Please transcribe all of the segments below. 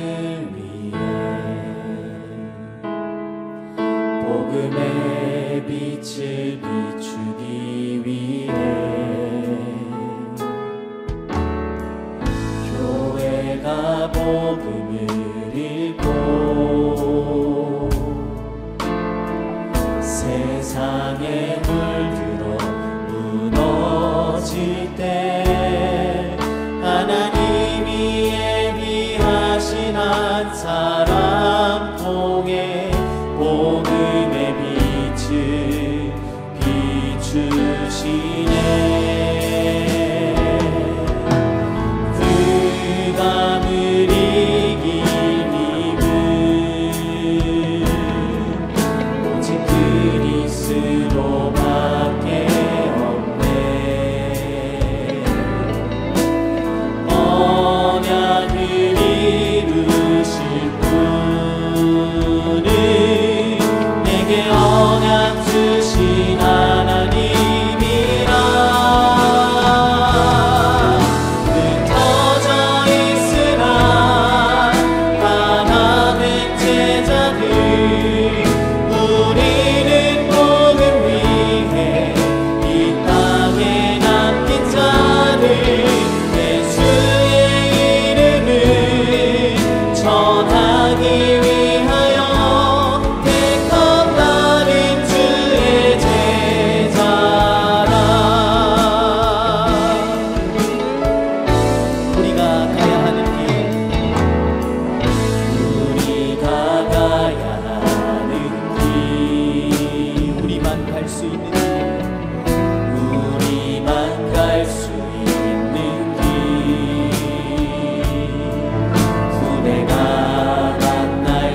위해 복음의 빛을 비추기 위해 교회가 복음을 읽고 세상에 물들어 무너질 때 하나님이 예비하신 한 사람 통해 복음의 빛을 비추시네. 흑암을 이길 힘은 오직 그리스도밖에 없네. 언약을 이루실 분은 내게 언약 주신 하나님이라. 흩어져 있으나 하나된 제자들 우리는 복음 위해 이 땅에 남긴 자들 예수의 이름을 전하기 위하여 택함 받은 주의 제자라. 우리가 가야 하는 길, 우리가 가야 하는 길, 우리만 갈 수 있는 길, 우리만 갈 수 있는 길, 후대가 만날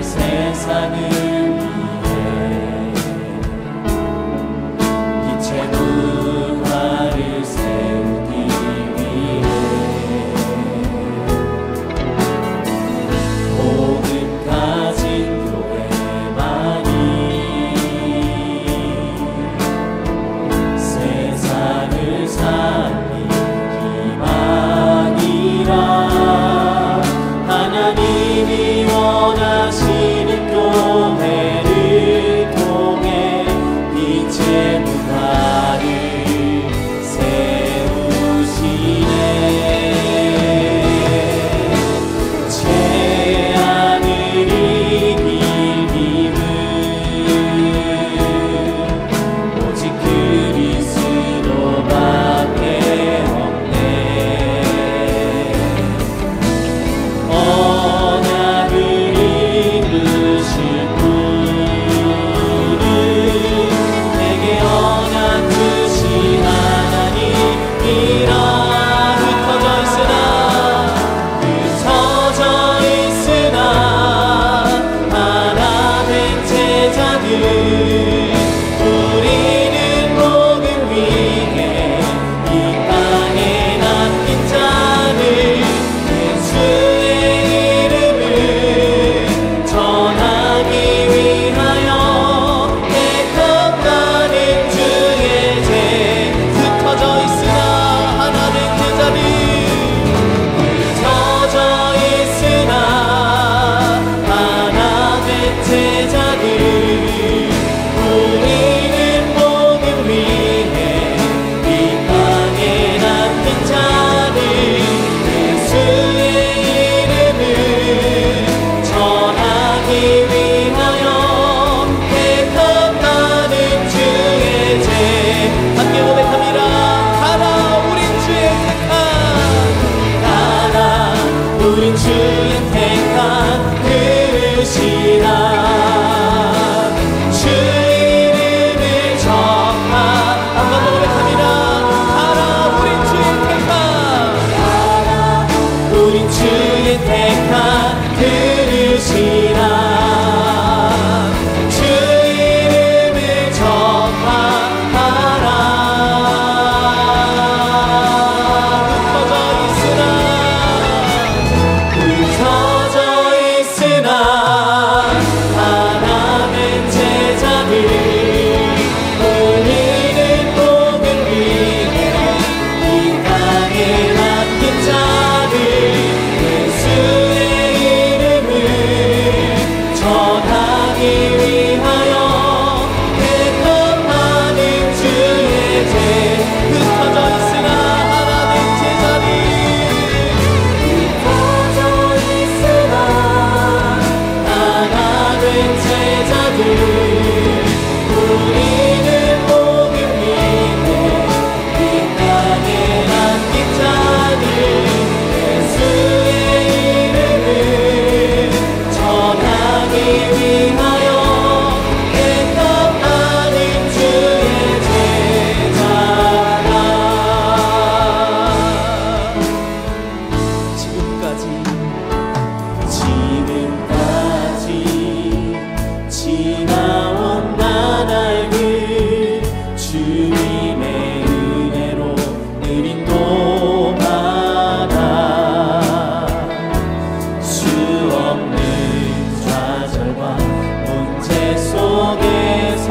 없는 좌절과 문제 속에서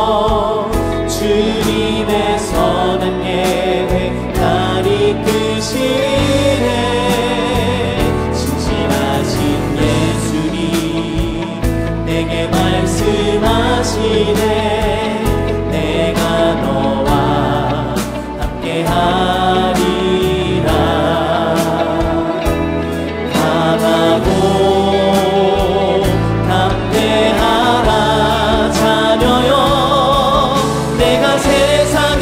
주님의 선한 계획 날 이끄시네. 진실하신 예수님 내게 말씀하시네. 내가 너와 함께하리라. 강하고 담대하라 자녀여. 내가 세상을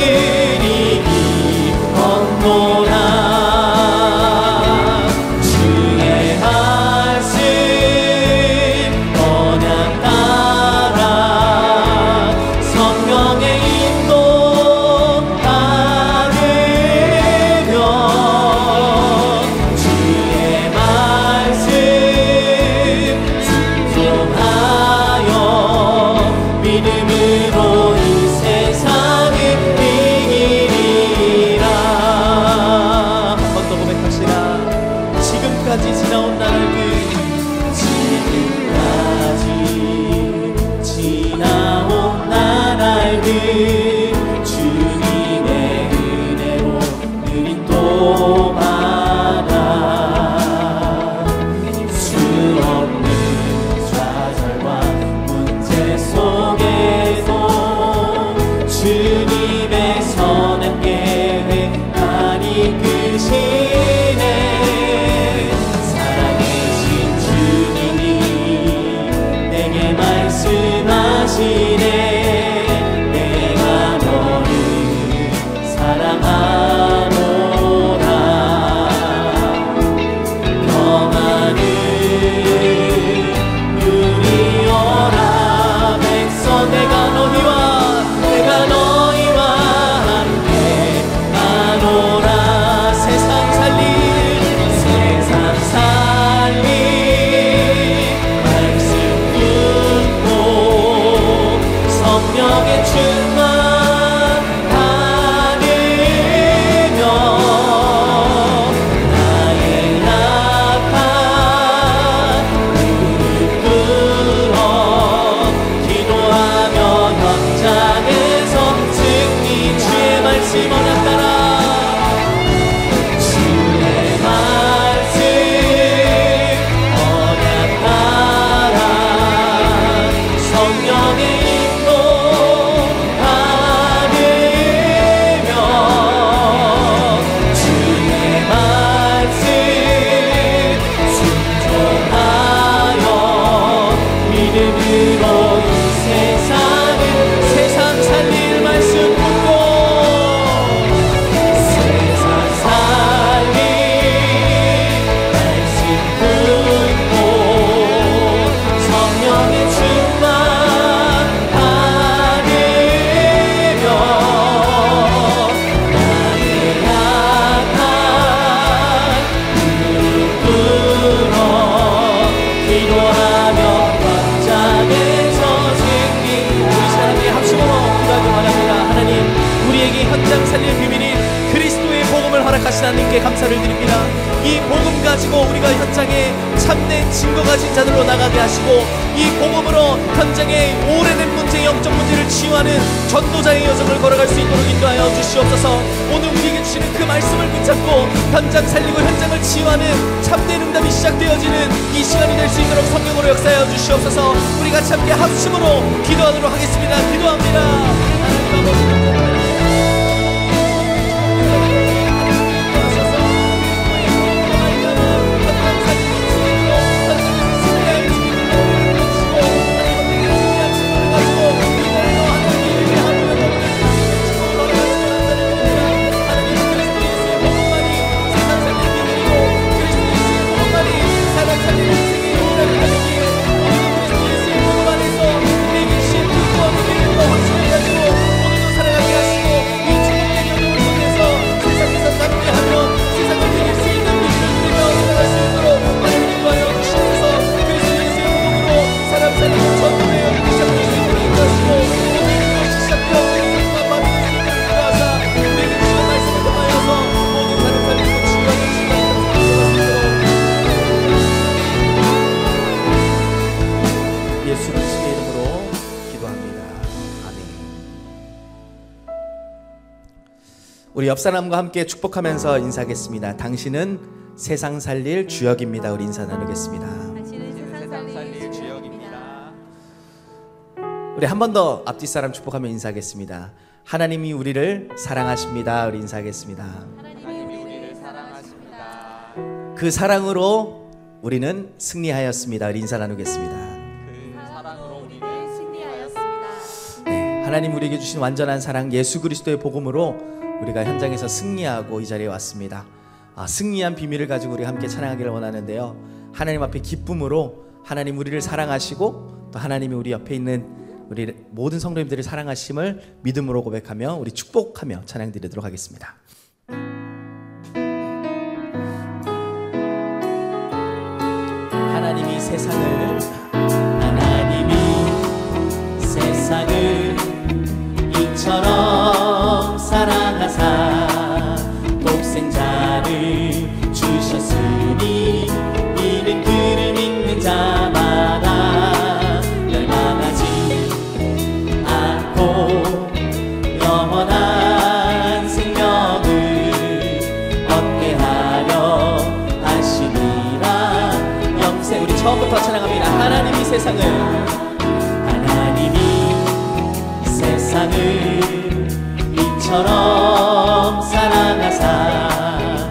이기었노라. 주의 말씀 언약 따라 성령의 인도 따르며 주의 말씀 순종하여 믿음으로 이 세상을 이기리라. 한 번 더 고백합시다. 지금까지 지나온 나날들, 지금까지 지나온 나날들 주님의 은혜로 느린 또마다 수 없는 좌절과 문제 속에도 주님의 선한 계획 날 이끄시네. 살아계신 주님이 내게 말씀하시네. 내가 너를 사랑하노라. 평안을 누리어라 백성. 내가 너희와 함께 가노라. 세상 살릴 말씀 듣고 성령의 충만하며 나의 약한 무릎 꿇어 기도하며 현장에서 승리. 주의 말씀 언약 따라 주의 말씀 언약 따라 성령의 인도 따르며 주의 말씀 순종하여 믿음으로 이 세상을 세상 살릴 말씀 듣고 세상 살릴 말씀 듣고 성령의 충만하며 나의 약한 무릎 꿇어 기도하며 현장에서 승리. 우리 사랑의 합심으로 기도하기 바랍니다. 하나님, 우리에게 현장 살릴 비밀인 그리스도의 복음을 허락하신 하나님께 감사를 드립니다. 이 복음 가지고 우리가 현장에 참된 증거 가진 자들로 나가게 하시고 이 복음으로 현장의 오래된 문제, 영적 문제를 치유하는 전도자의 여정을 걸어갈 수 있도록 인도하여 주시옵소서. 오늘 우리에게 주시는 그 말씀을 붙잡고 현장 살리고 현장을 치유하는 참된 응답이 시작되어지는 이 시간이 될 수 있도록 성령으로 역사하여 주시옵소서. 우리 같이 함께 합심으로 기도하도록 하겠습니다. 기도합니다. 하나님 아버지, 살아가게 하시고 우리 옆 사람과 함께 축복하면서 인사하겠습니다. 당신은 세상 살릴 주역입니다. 우리 인사 나누겠습니다. 당신은 세상 살릴 주역입니다. 우리 한 번 더 앞뒤 사람 축복하며 인사하겠습니다. 하나님이 우리를 사랑하십니다. 우리 인사하겠습니다. 하나님이 우리를 사랑하십니다. 그 사랑으로 우리는 승리하였습니다. 우리 인사 나누겠습니다. 그 사랑으로 우리는 승리하였습니다. 네, 하나님 우리에게 주신 완전한 사랑 예수 그리스도의 복음으로 우리가 현장에서 승리하고 이 자리에 왔습니다. 승리한 비밀을 가지고 우리가 함께 찬양하기를 원하는데요. 하나님 앞에 기쁨으로 하나님 우리를 사랑하시고 또 하나님이 우리 옆에 있는 우리 모든 성도님들을 사랑하심을 믿음으로 고백하며 우리 축복하며 찬양 드리도록 하겠습니다. 하나님이 세상을 이처럼 사랑하사 독생자를 주셨으니 이는 그를 믿는 자마다 멸망하지 않고 영원한 생명을 얻게 하려 하시니라. 영생 우리 처음부터 찬양합니다. 하나님이 세상을 이처럼 사랑하사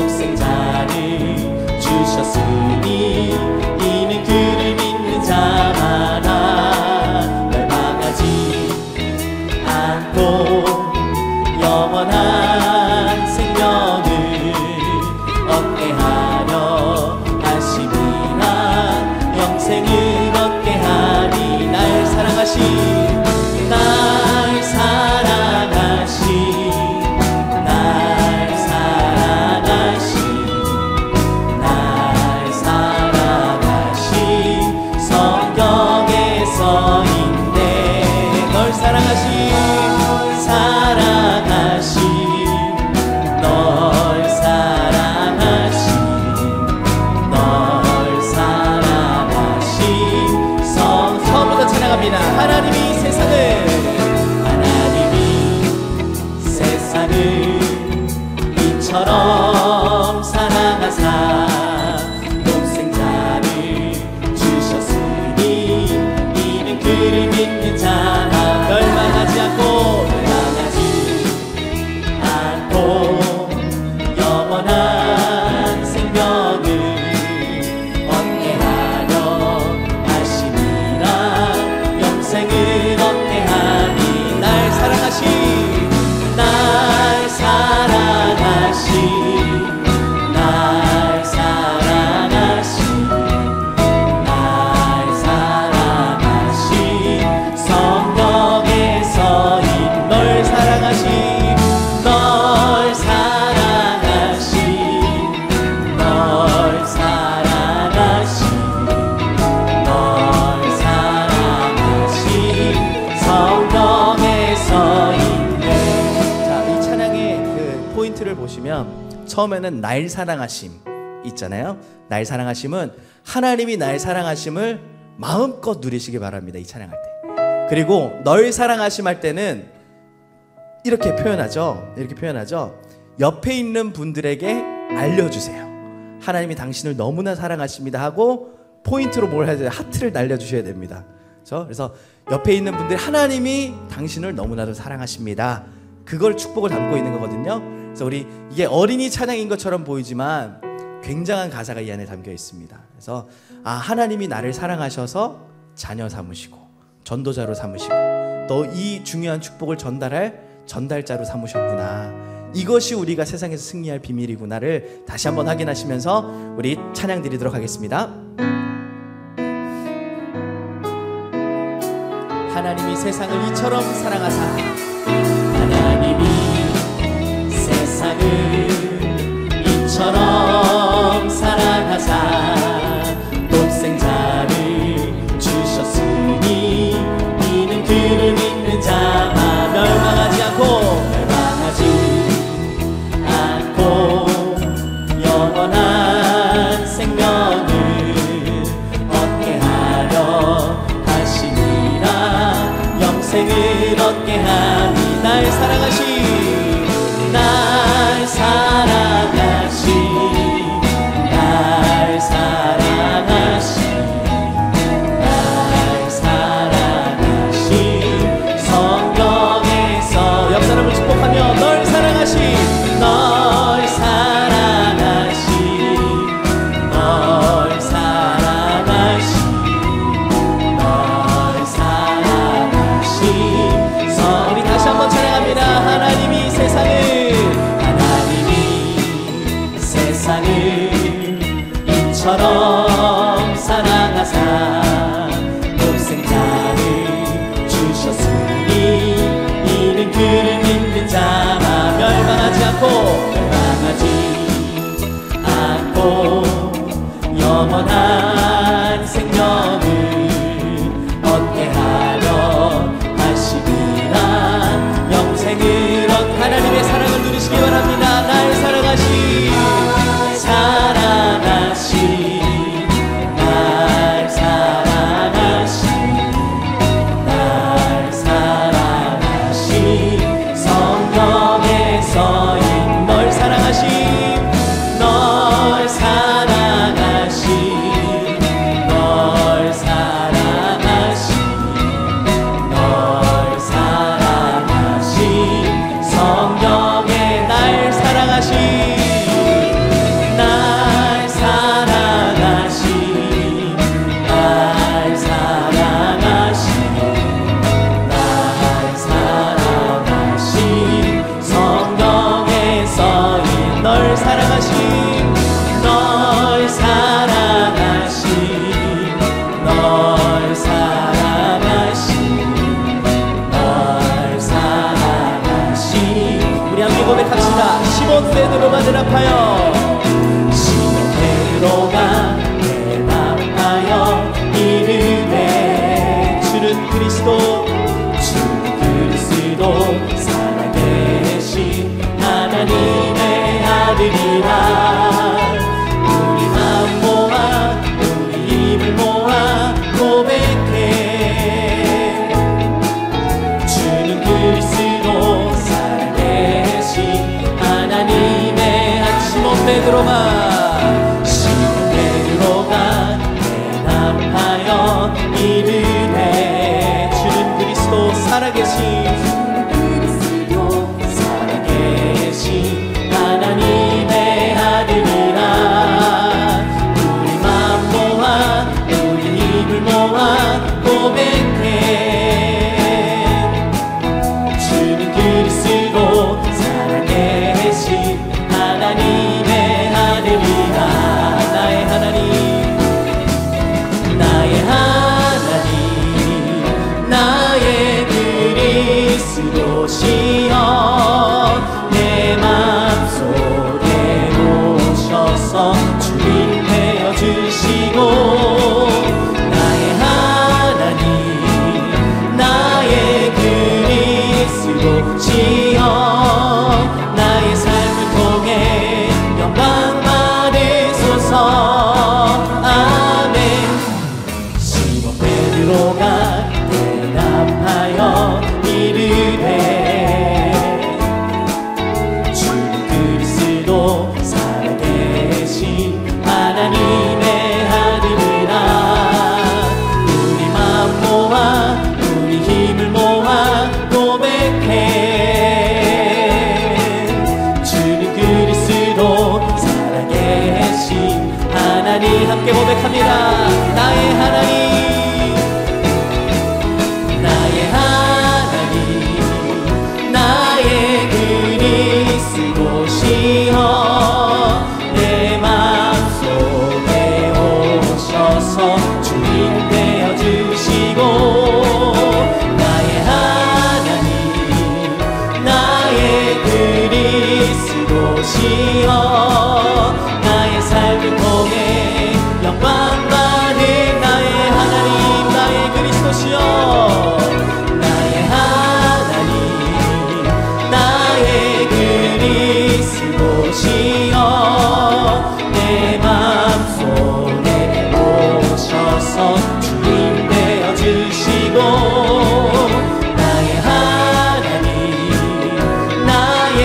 독생자를 주셨으니 이는 그를 믿는 자마다 멸망하지 않고 영원한 생명을 얻게 하려 하심이라. 영생을 얻게 하니 날 사랑하신 이처럼 사랑하사 독생자를 주셨으니 이는 그를 믿는 자가 멸망하지 않고 영원한 생명을 얻게 하려 하심이라. 영생을 얻게 하니 날 사랑하신 보시면 처음에는 날 사랑하심 있잖아요. 날 사랑하심은 하나님이 날 사랑하심을 마음껏 누리시기 바랍니다. 이 찬양할 때. 그리고 널 사랑하심 할 때는 이렇게 표현하죠. 옆에 있는 분들에게 알려주세요. 하나님이 당신을 너무나 사랑하십니다 하고 포인트로 뭘 해야 돼요? 하트를 날려주셔야 됩니다. 그래서 옆에 있는 분들이 하나님이 당신을 너무나도 사랑하십니다. 그걸 축복을 담고 있는 거거든요. 그래서 우리 이게 어린이 찬양인 것처럼 보이지만 굉장한 가사가 이 안에 담겨 있습니다. 그래서 하나님이 나를 사랑하셔서 자녀 삼으시고 전도자로 삼으시고 또 이 중요한 축복을 전달할 전달자로 삼으셨구나. 이것이 우리가 세상에서 승리할 비밀이구나를 다시 한번 확인하시면서 우리 찬양 드리도록 하겠습니다. 하나님이 세상을 이처럼 사랑하사 하나님이 세상을 이처럼 사랑하사 독생자를 주셨으니 이는 그를 믿는 자가 멸망하지 않고 영원한 생명을 얻게 하려 하시니라. 영생을 얻게 하니 날 사랑하신 대답하여 시몬 베드로가 대답하여 이르되 주는 그리스도 살아계신 하나님의 아들이라. 우리 마음 모아 우리 힘을 모아 고백해 주는 그리스도 살아계신 하나님의 시몬 베드로가 대답하여 이르되 주는 그리스도 살아계신 하나님의 아들이라. 우리 마음 모아 우리 힘을 모아 고백해 주는 그리스도 살아계신 하나님의 아들이라. 나의 하나님 나의 하나님 나의 그리스도시여 내 맘속에 오셔서 주인 되어주시고 나의 하나님 나의 그리스도시여 나의 삶을 통해 영광 받으소서. 아멘. 시몬 베드로가 대답하여 이르되 주는 그리스도 살아계신 하나님의 아들이라. 우리 마음 모아 우리 힘을 모아 고백해 주는 그리스도 살아계신 하나님. 함께 고백합니다. 나의 하나님 나의 하나님 나의 그리스도시여 내 맘속에 오셔서 주인 되어주시고 나의 하나님 나의 그리스도시여 나의 삶을 통해 영광 받은 나의 하나님 나의 그리스도시여 나의 하나님 나의 그리스도시여 내 맘속에 오셔서 주인 되어주시고 나의 하나님 나의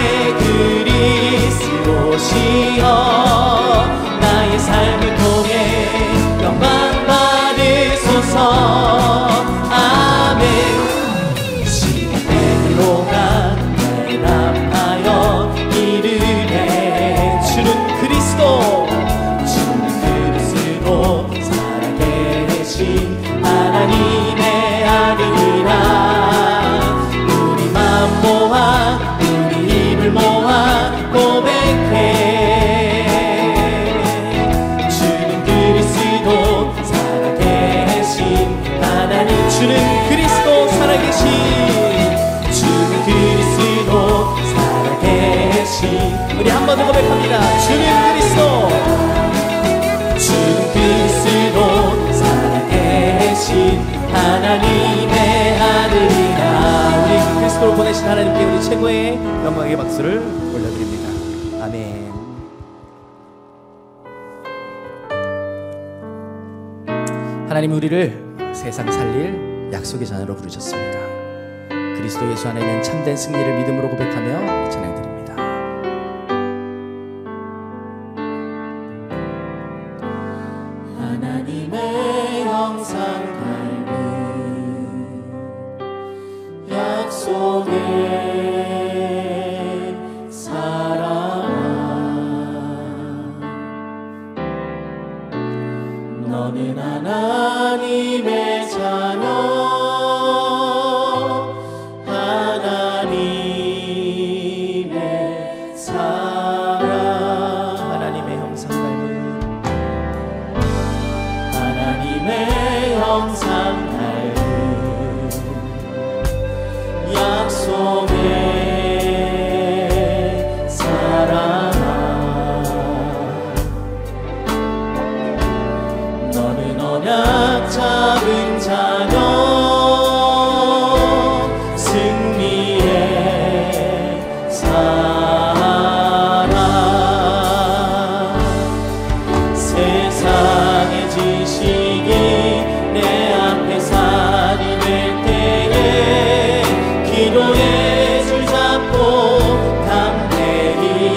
그리스도시여 나의 삶을 통해 영광 받으소서. 아멘. 시몬 베드로가 대답하여 이르되 주는 그리스도 살아계신 하나님의 아들이라. 우리 마음 모아 우리 힘을 모아 고백해 주는 그리스도 살아계신 하나님. 주는 그리스도 살아계신 주는 그리스도 살아계신. 우리 한 번 더 고백합니다. 주는 그리스도 살아계신 하나님의 아들이라. 우리 그리스도를 보내신 하나님께 우리 최고의 영광의 박수를 올려드립니다. 아멘. 하나님 우리를 세상 살릴 약속의 자녀로 부르셨습니다. 그리스도 예수 안에 있는 참된 승리를 믿음으로 고백하며 찬양드립니다. 하나님의 형상 닮은 약속의 사랑아 너는 하나님의 자녀 하나님의 사랑 하나님의 형상 닮은 하나님의 형상 닮은 약속의 사랑아 잡은 자녀 승리의 사랑 세상의 지식이 내 앞에 산이 될 때에 기도의 줄 잡고 담대히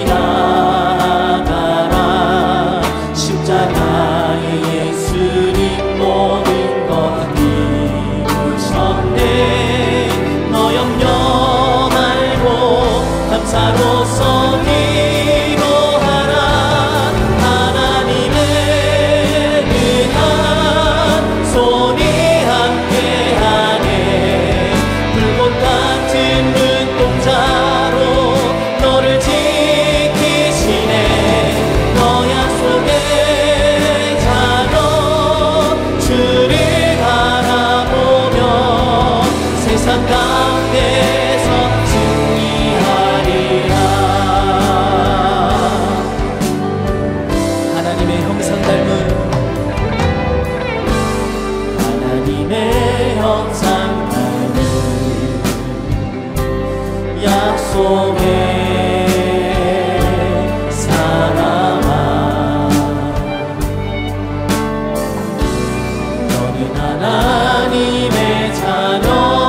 나가라 십자가의 예수님 모든 것 이루셨네 너 염려 말고 감사로서 기도하라 하나님의 은한 손이 함께하네 불꽃 같은 눈동자로 너를 지키시네 너 약속의 자녀 주를 바라보며 세상 가운데서 승리하리라 하나님의 형상 닮은 하나님의 형상 닮은 약속의 사람아 너는 하나님의 자녀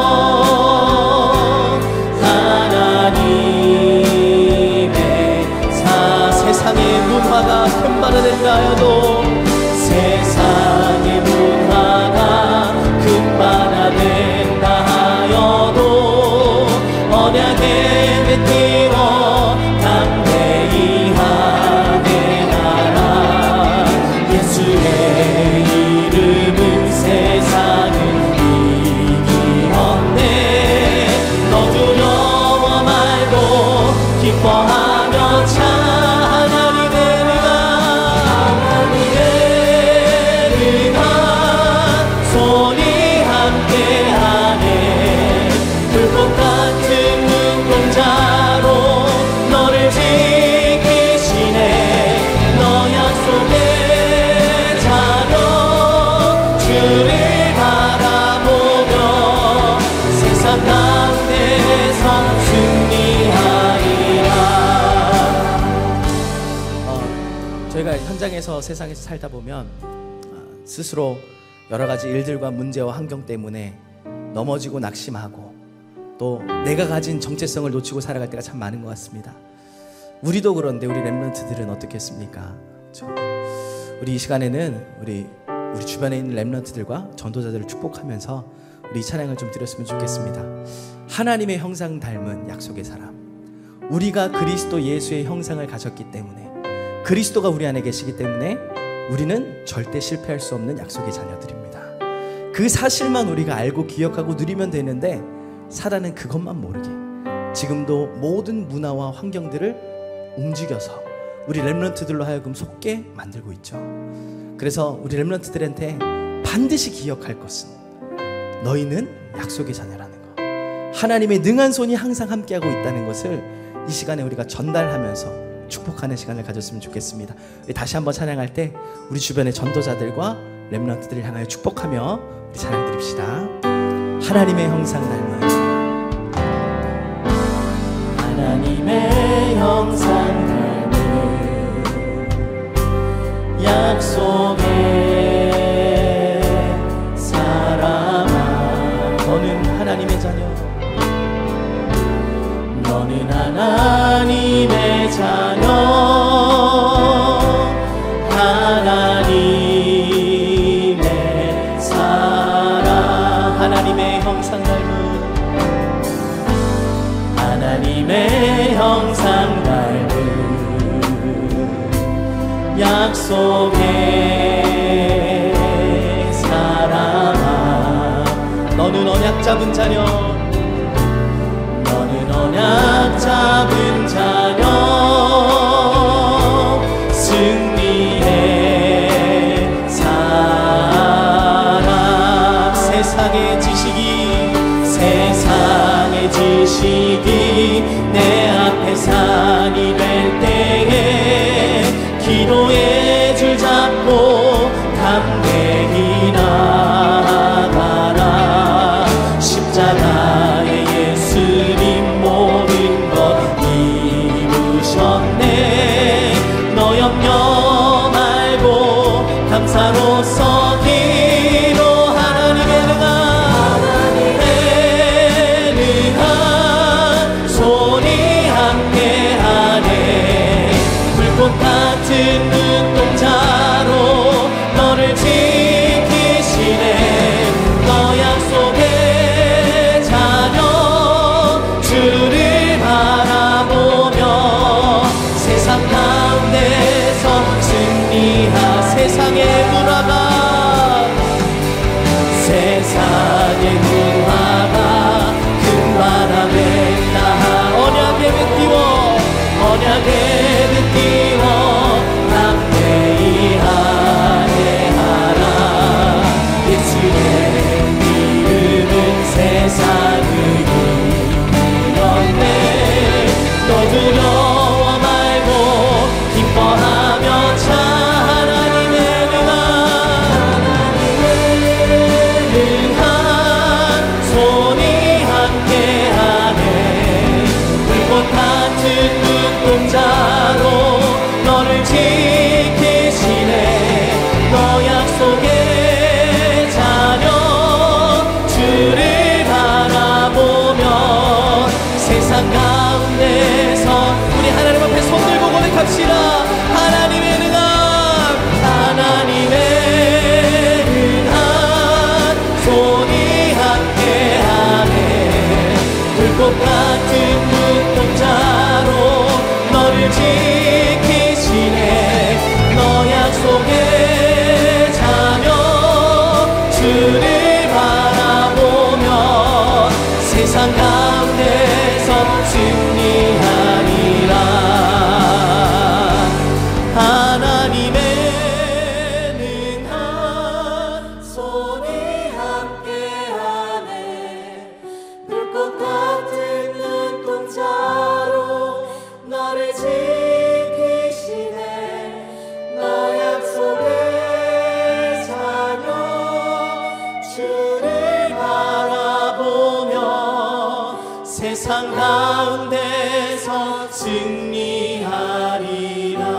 하나님의 세상의 문화가 금바다 된다 하여도 세상의 문화가 금바다 된다 하여도 언약에 뱉기워 담대히 하게 나라 예수의 이름은 세상을 이기었네 너 두려워 말고 기뻐하며 차 하나님의 은한 손이 함께하네 불꽃 같은 눈동자로 너를 지키시네 너 약속의 자녀 주를 바라보며 세상 가운데서 승리하리라 저희가 현장에서 세상에서 살다 보면 스스로 여러 가지 일들과 문제와 환경 때문에 넘어지고 낙심하고 또 내가 가진 정체성을 놓치고 살아갈 때가 참 많은 것 같습니다. 우리도 그런데 우리 렘넌트들은 어떻겠습니까? 우리 이 시간에는 우리 주변에 있는 렘넌트들과 전도자들을 축복하면서 우리 이 찬양을 좀 드렸으면 좋겠습니다. 하나님의 형상 닮은 약속의 사람 우리가 그리스도 예수의 형상을 가졌기 때문에 그리스도가 우리 안에 계시기 때문에 우리는 절대 실패할 수 없는 약속의 자녀들입니다. 그 사실만 우리가 알고 기억하고 누리면 되는데 사단은 그것만 모르게 지금도 모든 문화와 환경들을 움직여서 우리 렘넌트들로 하여금 속게 만들고 있죠. 그래서 우리 렘넌트들한테 반드시 기억할 것은 너희는 약속의 자녀라는 것 하나님의 능한 손이 항상 함께하고 있다는 것을 이 시간에 우리가 전달하면서 축복하는 시간을 가졌으면 좋겠습니다. 다시 한번 찬양할 때 우리 주변의 전도자들과 렘넌트들을 향하여 축복하며 우리 찬양 드립시다. 하나님의 형상 닮은 하나님의 형상 닮은 약속의 사람아 너는 하나님의 자녀 너는 하나님의 자녀 하나님의 사랑 하나님의 형상 닮은 하나님의 형상 닮은 약속의 사랑아 너는 언약 잡은 자녀 너는 언약 잡은 자녀 승리의 사랑 세상의 지식이 내 앞에 산이 될 때에 기도의 줄 잡고 담대히 나 눈동자로 너를 지키시네. 너 약속의 자녀 주를 바라보며 세상 가운데서 승리하. 세상의 문화가 세상의 문화가 큰 바람에 나하. 언약의 배 띄워 언약의 배 띄워 담대히 아뢰하라. 예수의 이름은 세상을 이겼네. 너 두려워 말고 기뻐하며 차. 하나님의 능한 손이 함께하네. 불꽃 같은 눈동자로 너를 지키시네. 너 약속의 자녀 주를 바라보며 세상 가운데서 우리 하나님 앞에 손 들고 고백합시다. 하나님의 능한 하나님의 능한 손이 함께하네. 불꽃 같은 눈동자로 너를 지키시네. 너 약속의 자녀 주를 바라보며 세상 가운데서 승리하리라. 하나님의 능한 손이 함께하네. 불꽃 같은 눈동자로 너를 지키시네. 너 약속의 자녀 주를 바라보며 세상 가운데서 승리하리라.